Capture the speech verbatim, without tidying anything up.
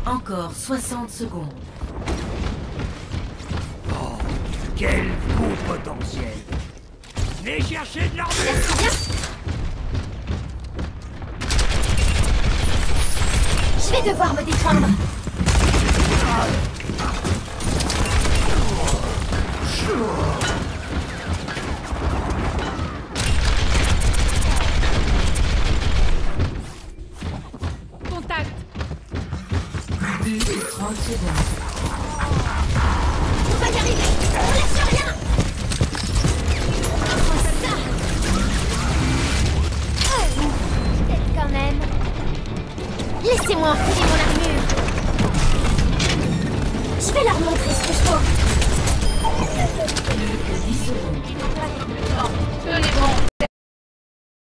Encore soixante secondes. Oh, quel coup potentiel! Venez chercher de l'armure! Je vais devoir me défendre. Contact. Plus de trente secondes. On va y arriver. On lâche rien. Oh, ça. Oh, quand même. Laissez-moi enfiler mon armure. Je vais leur montrer ce que je vaux. dix secondes. Tenez bon.